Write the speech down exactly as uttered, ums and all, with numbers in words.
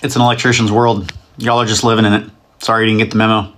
It's an electrician's world. Y'all are just living in it. Sorry you didn't get the memo.